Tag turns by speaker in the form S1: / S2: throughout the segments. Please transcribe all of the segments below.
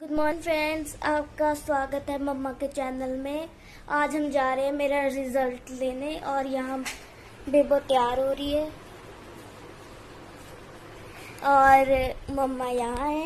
S1: Good morning friends, आपका स्वागत है मम्मा के चैनल में। आज हम जा रहे हैं मेरा रिजल्ट लेने और यहाँ बेबो तैयार हो रही है और मम्मा यहाँ है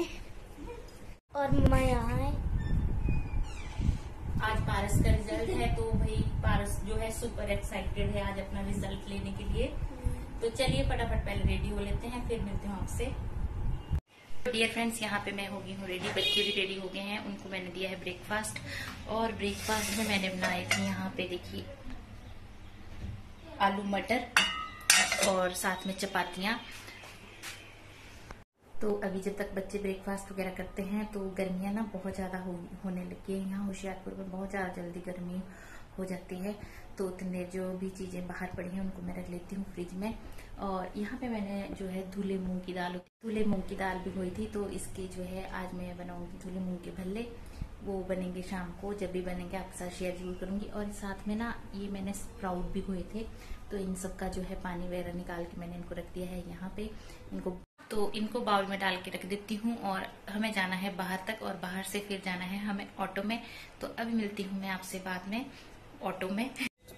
S2: आज पारस का रिजल्ट है तो भाई पारस जो है सुपर एक्साइटेड है आज अपना रिजल्ट लेने के लिए। तो चलिए फटाफट पहले रेडी हो लेते हैं, फिर मिलते हैं आपसे। डियर फ्रेंड्स, यहाँ पे मैं हो गई हूँ रेडी, बच्चे भी रेडी हो गए हैं, उनको मैंने दिया है ब्रेकफास्ट। और ब्रेकफास्ट में मैंने बनाए थे यहाँ पे देखिए आलू मटर और साथ में चपातियाँ। तो अभी जब तक बच्चे ब्रेकफास्ट वगैरह करते हैं तो गर्मियाँ ना बहुत ज़्यादा होने लगी है। यहाँ होशियारपुर में बहुत ज़्यादा जल्दी गर्मी हो जाती है, तो उतने जो भी चीज़ें बाहर पड़ी हैं उनको मैं रख लेती हूँ फ्रिज में। और यहाँ पे मैंने जो है धुले मूंग की दाल भिगोई थी, तो इसके जो है आज मैं बनाऊंगी धुले मूंग के भल्ले। वो बनेंगे शाम को, जब भी बनेंगे आपके साथ शेयर जरूर करूंगी। और साथ में ना ये मैंने स्प्राउट भिगोए थे, तो इन सब का जो है पानी वगैरह निकाल के मैंने इनको रख दिया है यहाँ पे। इनको बाउल में डाल के रख देती हूँ। और हमें जाना है बाहर तक और बाहर से फिर जाना है हमें ऑटो में। तो अभी मिलती हूँ मैं आपसे बाद में ऑटो में।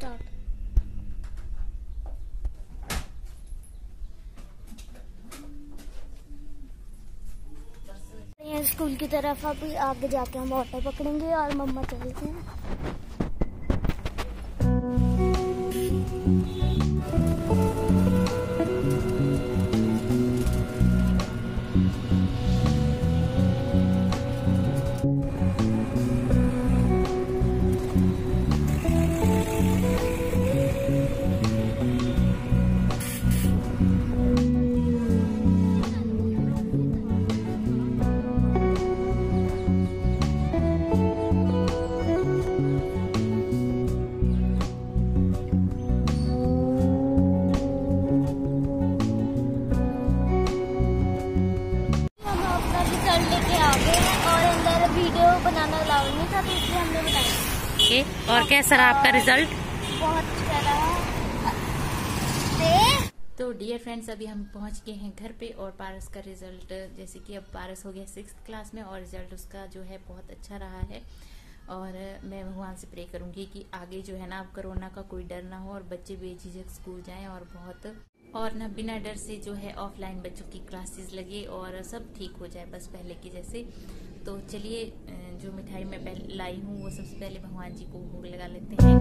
S1: स्कूल की तरफ अभी आगे जाके हम ऑटो पकड़ेंगे और मम्मा चलते हैं। वीडियो बनाना अलाउड नहीं था, तो इसलिए हमने बनाया।
S2: और कैसा रहा आपका रिजल्ट?
S1: बहुत अच्छा रहा।
S2: तो डियर फ्रेंड्स, अभी हम पहुंच गए हैं घर पे और पारस का रिजल्ट, जैसे कि अब पारस हो गया 6th क्लास में और रिजल्ट उसका जो है बहुत अच्छा रहा है। और मैं भगवान से प्रे करूंगी कि आगे जो है ना अब कोरोना का कोई डर ना हो और बच्चे बेझिझक स्कूल जाएं और ना बिना डर से जो है ऑफलाइन बच्चों की क्लासेस लगे और सब ठीक हो जाए बस पहले की जैसे। तो चलिए जो मिठाई मैं लाई हूँ वो सबसे पहले भगवान जी को भोग लगा लेते हैं।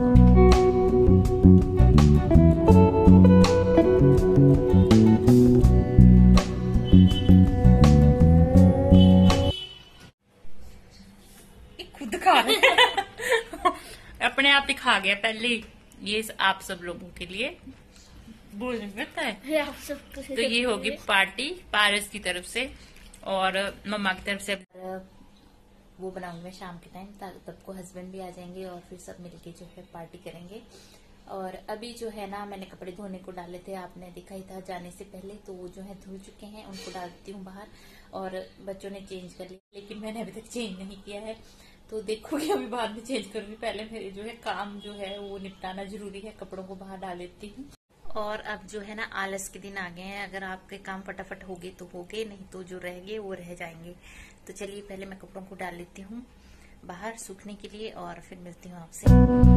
S2: खुद खा अपने आप ही खा गया पहले। ये आप सब लोगों के लिए बोल सकता है
S1: आप सब
S2: तो ये होगी पार्टी पारस की तरफ से और मम्मा की तरफ से। वो बनाऊंगी मैं शाम के टाइम, तब को हस्बैंड भी आ जाएंगे और फिर सब मिलके जो है पार्टी करेंगे। और अभी जो है ना मैंने कपड़े धोने को डाले थे, आपने देखा ही था जाने से पहले, तो वो जो है धुल चुके हैं, उनको डालती हूँ बाहर। और बच्चों ने चेंज कर लिया, लेकिन मैंने अभी तक चेंज नहीं किया है, तो देखोगे अभी बाद में चेंज करूंगी। पहले मेरे जो है काम जो है वो निपटाना जरूरी है, कपड़ों को बाहर डाल देती हूँ। और अब जो है ना आलस के दिन आ गए हैं, अगर आपके काम फटाफट हो गए तो हो गए, नहीं तो जो रह गए वो रह जाएंगे। तो चलिए पहले मैं कपड़ों को डाल लेती हूँ बाहर सूखने के लिए और फिर मिलती हूँ आपसे।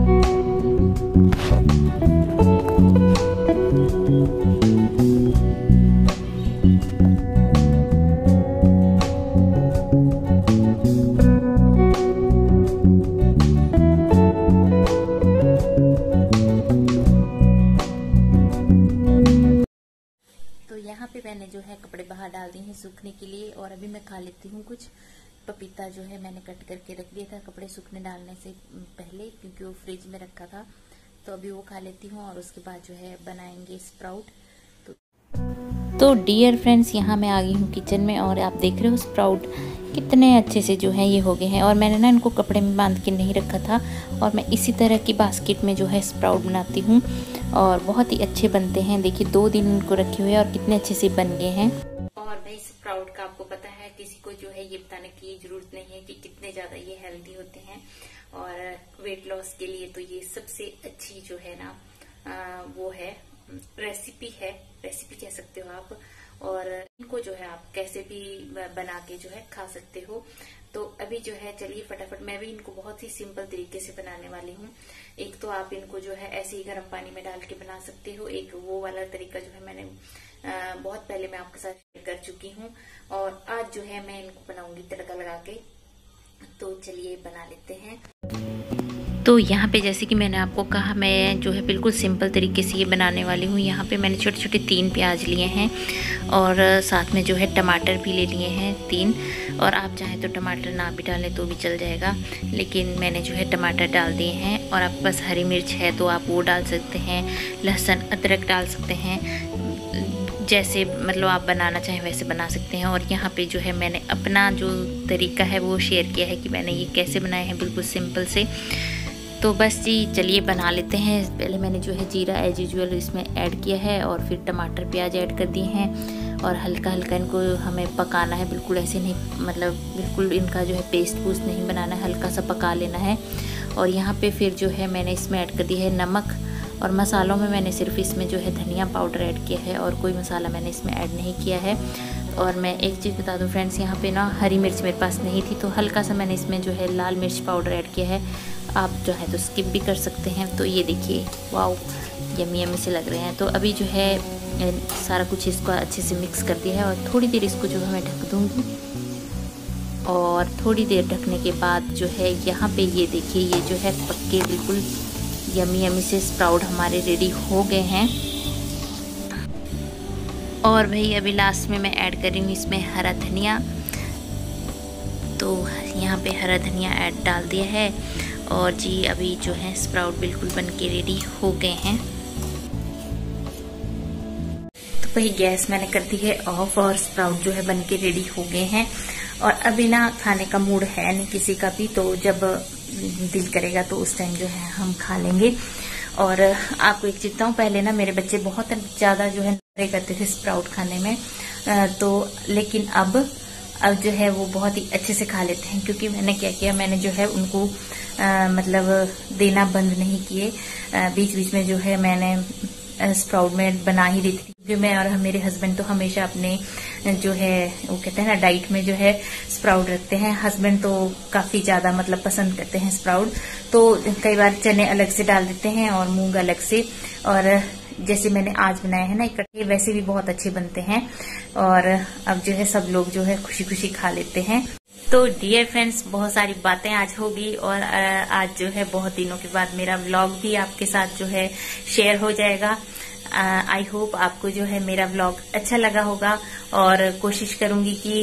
S2: यहाँ पे मैंने जो है कपड़े बाहर डाल दिए हैं सूखने के लिए। और अभी मैं खा लेती हूँ कुछ। पपीता जो है मैंने कट करके रख दिया था कपड़े सूखने डालने से पहले, क्योंकि वो फ्रिज में रखा था, तो अभी वो खा लेती हूँ और उसके बाद जो है बनाएंगे स्प्राउट। तो डियर फ्रेंड्स, यहाँ मैं आ गई हूँ किचन में और आप देख रहे हो स्प्राउट कितने अच्छे से जो है ये हो गए हैं। और मैंने ना इनको कपड़े में बांध के नहीं रखा था, और मैं इसी तरह की बास्केट में जो है स्प्राउट बनाती हूँ और बहुत ही अच्छे बनते हैं। देखिए 2 दिन इनको रखे हुए और कितने अच्छे से बन गए हैं। और भाई स्प्राउट का आपको पता है, किसी को जो है ये बताने की जरूरत नहीं है कि कितने ज्यादा ये हेल्दी होते हैं। और वेट लॉस के लिए तो ये सबसे अच्छी जो है ना वो है रेसिपी कह सकते हो आप। और इनको जो है आप कैसे भी बना के जो है खा सकते हो। तो अभी जो है चलिए फटाफट मैं भी इनको बहुत ही सिंपल तरीके से बनाने वाली हूँ। एक तो आप इनको जो है ऐसे ही गर्म पानी में डाल के बना सकते हो, एक वो वाला तरीका जो है मैंने बहुत पहले मैं आपके साथ शेयर कर चुकी हूँ, और आज जो है मैं इनको बनाऊंगी तड़का लगा के। तो चलिए बना लेते हैं। तो यहाँ पे जैसे कि मैंने आपको कहा, मैं जो है बिल्कुल सिंपल तरीके से ये बनाने वाली हूँ। यहाँ पे मैंने छोटे छोटे 3 प्याज लिए हैं और साथ में जो है टमाटर भी ले लिए हैं 3, और आप चाहें तो टमाटर ना भी डालें तो भी चल जाएगा, लेकिन मैंने जो है टमाटर डाल दिए हैं। और आपके पास हरी मिर्च है तो आप वो डाल सकते हैं, लहसुन अदरक डाल सकते हैं, जैसे मतलब आप बनाना चाहें वैसे बना सकते हैं। और यहाँ पे जो है मैंने अपना जो तरीका है वो शेयर किया है कि मैंने ये कैसे बनाए हैं, बिल्कुल सिंपल से। तो बस जी चलिए बना लेते हैं। पहले मैंने जो है जीरा एज यूजुअल इसमें ऐड किया है, और फिर टमाटर प्याज ऐड कर दिए हैं, और हल्का हल्का इनको हमें पकाना है, बिल्कुल ऐसे नहीं, मतलब बिल्कुल इनका जो है पेस्ट वूस्ट नहीं बनाना है, हल्का सा पका लेना है। और यहाँ पे फिर जो है मैंने इसमें ऐड कर दिया है नमक, और मसालों में मैंने सिर्फ इसमें जो है धनिया पाउडर ऐड किया है, और कोई मसाला मैंने इसमें ऐड नहीं किया है। और मैं एक चीज़ बता दूं फ्रेंड्स, यहाँ पे ना हरी मिर्च मेरे पास नहीं थी, तो हल्का सा मैंने इसमें जो है लाल मिर्च पाउडर ऐड किया है। आप जो है तो स्किप भी कर सकते हैं। तो ये देखिए, वाओ यमी यमी से लग रहे हैं। तो अभी जो है सारा कुछ इसको अच्छे से मिक्स कर दिया है, और थोड़ी देर इसको जो है मैं ढक दूँगी। और थोड़ी देर ढकने के बाद जो है यहाँ पे ये देखिए, ये जो है पक्के बिल्कुल यमी यमी से स्प्राउट हमारे रेडी हो गए हैं। और भाई अभी लास्ट में मैं ऐड कर रही हूँ इसमें हरा धनिया। तो यहाँ पे हरा धनिया ऐड डाल दिया है, और जी अभी जो है स्प्राउट बिल्कुल बन के रेडी हो गए हैं। तो भाई गैस मैंने कर दी है ऑफ, और स्प्राउट जो है बन के रेडी हो गए हैं। और अभी ना खाने का मूड है नहीं किसी का भी, तो जब दिल करेगा तो उस टाइम जो है हम खा लेंगे। और आपको एक चीज बताऊं, पहले ना मेरे बच्चे बहुत ज्यादा जो है नखरे करते थे स्प्राउट खाने में, तो लेकिन अब जो है वो बहुत ही अच्छे से खा लेते हैं, क्योंकि मैंने क्या किया, मैंने जो है उनको मतलब देना बंद नहीं किए। बीच बीच में जो है मैंने स्प्राउट में बना ही देती थी, क्योंकि मैं और मेरे हस्बैंड तो हमेशा अपने जो है वो कहते हैं ना डाइट में जो है स्प्राउट रखते हैं। हस्बैंड तो काफी ज्यादा मतलब पसंद करते हैं स्प्राउट, तो कई बार चने अलग से डाल देते हैं और मूंग अलग से। और जैसे मैंने आज बनाए हैं ना इकट्ठे, वैसे भी बहुत अच्छे बनते हैं। और अब जो है सब लोग जो है खुशी खुशी खा लेते हैं। तो डियर फ्रेंड्स, बहुत सारी बातें आज होगी, और आज जो है बहुत दिनों के बाद मेरा व्लॉग भी आपके साथ जो है शेयर हो जाएगा। आई होप आपको जो है मेरा व्लॉग अच्छा लगा होगा, और कोशिश करूंगी कि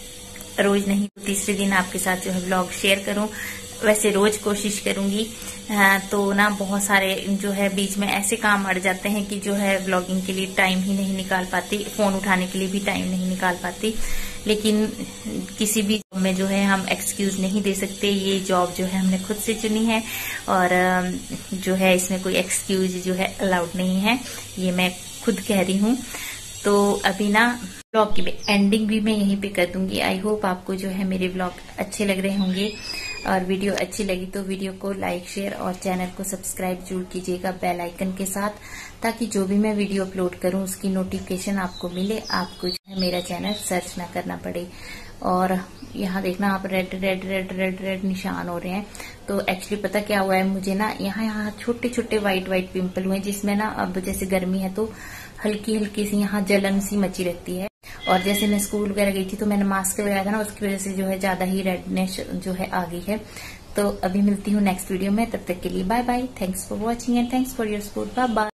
S2: रोज नहीं तो तीसरे दिन आपके साथ जो है व्लॉग शेयर करूं। वैसे रोज कोशिश करूंगी। तो ना बहुत सारे जो है बीच में ऐसे काम अड़ जाते हैं कि जो है व्लॉगिंग के लिए टाइम ही नहीं निकाल पाती, फोन उठाने के लिए भी टाइम नहीं निकाल पाती। लेकिन किसी भी जॉब में जो है हम एक्सक्यूज नहीं दे सकते, ये जॉब जो है हमने खुद से चुनी है, और जो है इसमें कोई एक्सक्यूज जो है अलाउड नहीं है, ये मैं खुद कह रही हूँ। तो अभी ना व्लॉग की एंडिंग भी मैं यहीं पे कर दूंगी। आई होप आपको जो है मेरे व्लॉग अच्छे लग रहे होंगे, और वीडियो अच्छी लगी तो वीडियो को लाइक शेयर और चैनल को सब्सक्राइब जरूर कीजिएगा बेल आइकन के साथ, ताकि जो भी मैं वीडियो अपलोड करूं उसकी नोटिफिकेशन आपको मिले, आपको जो है मेरा चैनल सर्च ना करना पड़े। और यहाँ देखना आप red red red red red निशान हो रहे हैं। तो एक्चुअली पता क्या हुआ है, मुझे ना यहाँ छोटे छोटे व्हाइट व्हाइट पिंपल हुए, जिसमें ना अब जैसे गर्मी है तो हल्की हल्की सी यहाँ जलन सी मची रहती है। और जैसे मैं स्कूल वगैरह गई थी तो मैंने मास्क लगाया था ना, उसकी वजह से जो है ज्यादा ही रेडनेस जो है आ गई है। तो अभी मिलती हूँ नेक्स्ट वीडियो में, तब तक के लिए bye bye. Thanks for watching and thanks for your support. Bye bye.